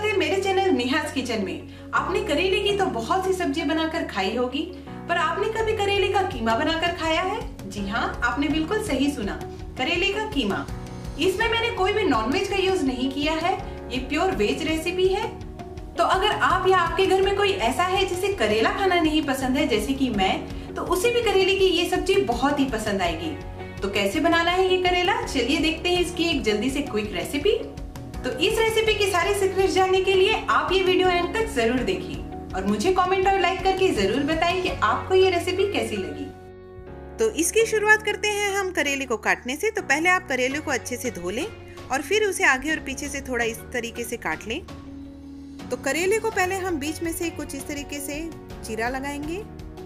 है मेरे channel नेहास kitchen में। आपने करेले की तो बहुत सी सब्जियां बनाकर खाई होगी, पर आपने कभी करेले का कीमा बनाकर खाया है? जी हाँ, आपने बिल्कुल सही सुना, करेले का कीमा। इसमें मैंने कोई भी नॉनवेज का यूज नहीं किया है, ये प्योर वेज रेसिपी है। तो अगर आप या आपके घर में कोई ऐसा है जिसे करेला खाना नहीं पसंद है, जैसे कि मैं, तो उसे भी करेले की ये सब्जी बहुत ही पसंद आएगी। तो कैसे बनाना है ये करेला, चलिए देखते हैं इसकी एक जल्दी से क्विक रेसिपी। तो इस रेसिपी की सारी सीक्रेट्स जानने के लिए आप ये वीडियो एंड तक जरूर देखिए और मुझे कमेंट और लाइक करके जरूर बताएं कि आपको ये रेसिपी कैसी लगी। तो इसकी शुरुआत करते हैं हम करेले को काटने से। तो पहले आप करेले को अच्छे से धो लें और फिर उसे आगे और पीछे से थोड़ा इस तरीके से काट लें। तो करेले को पहले हम बीच में से कुछ इस तरीके से चीरा लगाएंगे।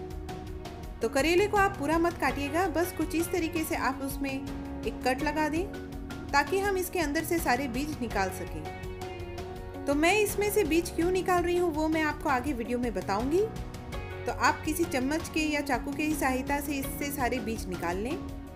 तो करेले को आप पूरा मत काटिएगा, बस कुछ इस तरीके से आप उसमें एक कट लगा दें ताकि हम इसके अंदर से सारे बीज निकाल सकें। तो मैं इसमें से बीज क्यों निकाल रही हूँ वो मैं आपको आगे वीडियो में बताऊंगी। तो आप किसी चम्मच के या चाकू के सहायता से इससे सारे बीज निकाल लें।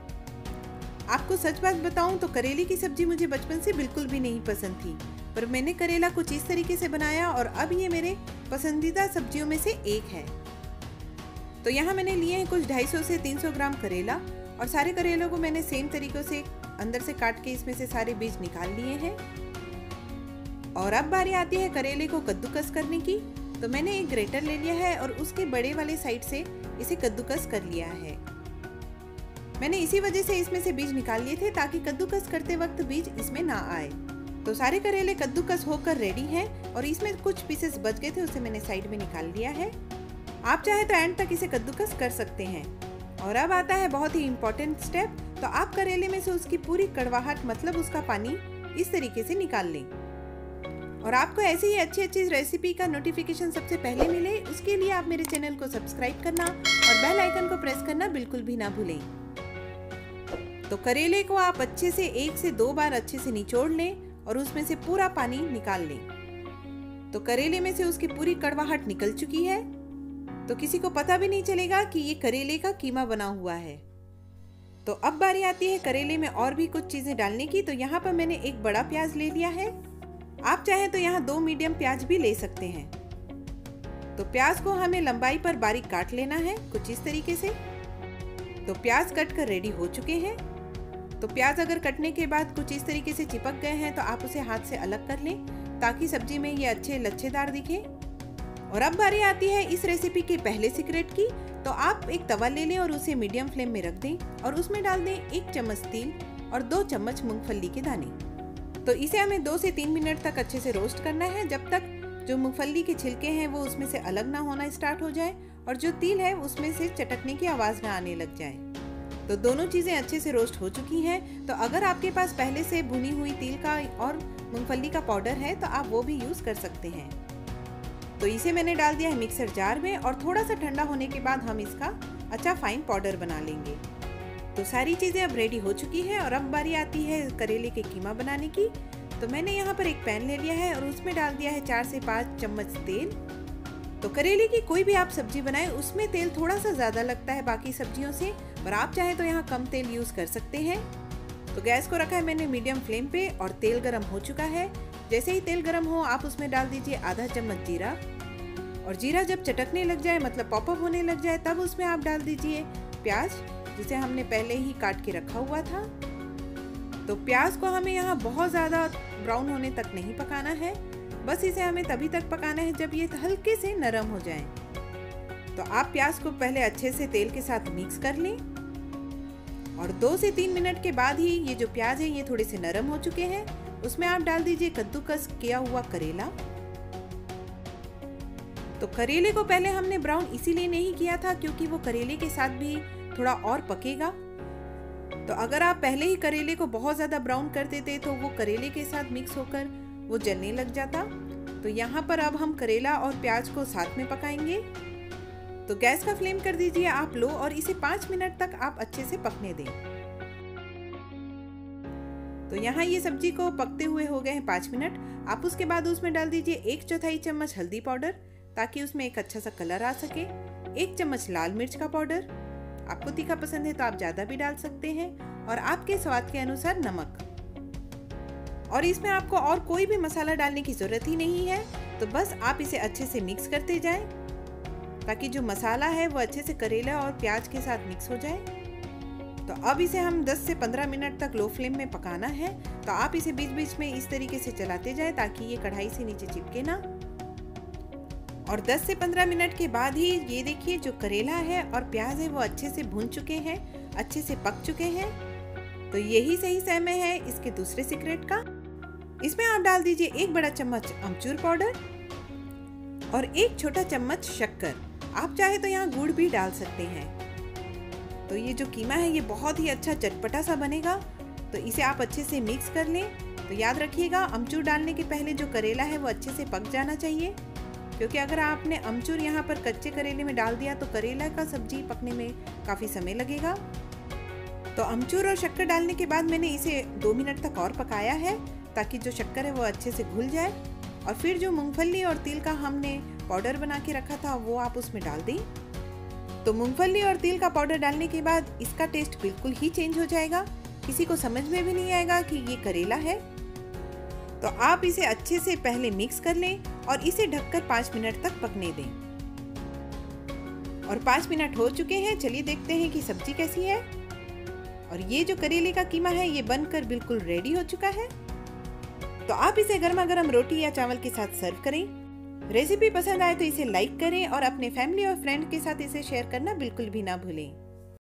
आपको सच बात बताऊं तो करेले की सब्जी मुझे बचपन से बिल्कुल भी नहीं पसंद थी, पर मैंने करेला कुछ इस तरीके से बनाया और अब ये मेरे पसंदीदा सब्जियों में से एक है। तो यहाँ मैंने लिए हैं कुछ 250 से 300 ग्राम करेला और सारे करेलों को मैंने सेम तरीकों से अंदर से काट के इसमें से सारे बीज निकाल लिए हैं। और अब बारी आती है करेले को कद्दूकस करने की। तो मैंने एक ग्रेटर ले लिया है और उसके बड़े वाले साइड से इसे कद्दूकस कर लिया है। मैंने इसी वजह से इसमें से बीज निकाल लिए थे ताकि कद्दूकस करते वक्त बीज इसमें ना आए। तो सारे करेले कद्दूकस होकर रेडी हैं और इसमें कुछ पीसेस बच गए थे, उसे मैंने साइड में निकाल लिया है। आप चाहे तो एंड तक इसे कद्दूकस कर सकते हैं। और अब आता है बहुत ही इम्पोर्टेंट स्टेप। तो आप करेले में से उसकी पूरी कड़वाहट मतलब उसका पानी इस तरीके से निकाल लें। और आपको ऐसी ही अच्छी रेसिपी का नोटिफिकेशन सबसे पहले मिले, उसके लिए आप मेरे चैनल को सब्सक्राइब करना और बेल आइकन को प्रेस करना बिल्कुल भी ना भूलें। तो करेले को आप अच्छे से 1 से 2 बार अच्छे से निचोड़ लें और उसमें से पूरा पानी निकाल लें। तो करेले में से उसकी पूरी कड़वाहट निकल चुकी है, तो किसी को पता भी नहीं चलेगा कि ये करेले का कीमा बना हुआ है। तो अब बारी आती है करेले में और भी कुछ चीजें डालने की। तो यहाँ पर मैंने एक बड़ा प्याज ले लिया है, आप चाहें तो यहाँ 2 मीडियम प्याज भी ले सकते हैं। तो प्याज को हमें लंबाई पर बारीक काट लेना है कुछ इस तरीके से। तो प्याज कट कर रेडी हो चुके हैं। तो प्याज अगर कटने के बाद कुछ इस तरीके से चिपक गए हैं तो आप उसे हाथ से अलग कर लें ताकि सब्जी में ये अच्छे लच्छेदार दिखे। और अब बारी आती है इस रेसिपी के पहले सीक्रेट की। तो आप एक तवा ले लें और उसे मीडियम फ्लेम में रख दें और उसमें डाल दें 1 चम्मच तेल और 2 चम्मच मूंगफली के दाने। तो इसे हमें 2 से 3 मिनट तक अच्छे से रोस्ट करना है, जब तक जो मूंगफली के छिलके हैं वो उसमें से अलग ना होना स्टार्ट हो जाए और जो तिल है उसमें से चटकने की आवाज़ ना आने लग जाए। तो दोनों चीज़ें अच्छे से रोस्ट हो चुकी हैं। तो अगर आपके पास पहले से भुनी हुई तिल का और मूंगफली का पाउडर है तो आप वो भी यूज़ कर सकते हैं। तो इसे मैंने डाल दिया है मिक्सर जार में और थोड़ा सा ठंडा होने के बाद हम इसका अच्छा फाइन पाउडर बना लेंगे। तो सारी चीज़ें अब रेडी हो चुकी है और अब बारी आती है करेले के कीमा बनाने की। तो मैंने यहाँ पर एक पैन ले लिया है और उसमें डाल दिया है 4 से 5 चम्मच तेल। तो करेले की कोई भी आप सब्जी बनाएं उसमें तेल थोड़ा सा ज़्यादा लगता है बाकी सब्जियों से, पर आप चाहें तो यहाँ कम तेल यूज़ कर सकते हैं। तो गैस को रखा है मैंने मीडियम फ्लेम पे और तेल गरम हो चुका है। जैसे ही तेल गरम हो आप उसमें डाल दीजिए आधा चम्मच जीरा। और जीरा जब चटकने लग जाए मतलब पॉपअप होने लग जाए तब उसमें आप डाल दीजिए प्याज, जिसे हमने पहले ही काट के रखा हुआ था। तो प्याज को हमें यहाँ बहुत ज़्यादा ब्राउन होने तक नहीं पकाना है, बस इसे हमें तभी तक पकाना है जब ये हल्के से नरम हो जाए। तो आप प्याज को पहले अच्छे से तेल के साथ मिक्स कर लें और 2 से 3 मिनट के बाद ही ये जो प्याज है ये थोड़े से नरम हो चुके हैं, उसमें आप डाल दीजिए कद्दूकस किया हुआ करेला। तो करेले को पहले हमने ब्राउन इसीलिए नहीं किया था क्योंकि वो करेले के साथ भी थोड़ा और पकेगा। तो अगर आप पहले ही करेले को बहुत ज़्यादा ब्राउन कर देते तो वो करेले के साथ मिक्स होकर वो जलने लग जाता। तो यहाँ पर अब हम करेला और प्याज को साथ में पकाएंगे। तो गैस का फ्लेम कर दीजिए आप लो और इसे 5 मिनट तक आप अच्छे से पकने दें। तो यहाँ ये सब्जी को पकते हुए हो गए हैं 5 मिनट। आप उसके बाद उसमें डाल दीजिए 1/4 चम्मच हल्दी पाउडर ताकि उसमें एक अच्छा सा कलर आ सके, 1 चम्मच लाल मिर्च का पाउडर, आपको तीखा पसंद है तो आप ज़्यादा भी डाल सकते हैं, और आपके स्वाद के अनुसार नमक। और इसमें आपको और कोई भी मसाला डालने की ज़रूरत ही नहीं है। तो बस आप इसे अच्छे से मिक्स करते जाएं ताकि जो मसाला है वो अच्छे से करेला और प्याज के साथ मिक्स हो जाए। तो अब इसे हम 10 से 15 मिनट तक लो फ्लेम में पकाना है। तो आप इसे बीच बीच में इस तरीके से चलाते जाएं ताकि ये कढ़ाई से नीचे चिपके ना। और 10 से 15 मिनट के बाद ही ये देखिए जो करेला है और प्याज है वो अच्छे से भून चुके हैं, अच्छे से पक चुके हैं। तो यही सही समय है इसके दूसरे सीक्रेट का। इसमें आप डाल दीजिए 1 बड़ा चम्मच अमचूर पाउडर और 1 छोटा चम्मच शक्कर। आप चाहे तो यहाँ गुड़ भी डाल सकते हैं। तो ये जो कीमा है ये बहुत ही अच्छा चटपटा सा बनेगा। तो इसे आप अच्छे से मिक्स कर लें। तो याद रखिएगा अमचूर डालने के पहले जो करेला है वो अच्छे से पक जाना चाहिए, क्योंकि अगर आपने अमचूर यहाँ पर कच्चे करेले में डाल दिया तो करेला का सब्जी पकने में काफ़ी समय लगेगा। तो अमचूर और शक्कर डालने के बाद मैंने इसे 2 मिनट तक और पकाया है ताकि जो शक्कर है वो अच्छे से घुल जाए। और फिर जो मूंगफली और तिल का हमने पाउडर बना के रखा था वो आप उसमें डाल दें। तो मूंगफली और तिल का पाउडर डालने के बाद इसका टेस्ट बिल्कुल ही चेंज हो जाएगा। किसी को समझ में भी नहीं आएगा कि ये करेला है। तो आप इसे अच्छे से पहले मिक्स कर लें और इसे ढककर 5 मिनट तक पकने दें। और 5 मिनट हो चुके हैं। चलिए देखते हैं कि सब्जी कैसी है। और ये जो करेले का कीमा है ये बनकर बिल्कुल रेडी हो चुका है। तो आप इसे गर्मा गर्म रोटी या चावल के साथ सर्व करें। रेसिपी पसंद आए तो इसे लाइक करें और अपने फैमिली और फ्रेंड के साथ इसे शेयर करना बिल्कुल भी ना भूलें।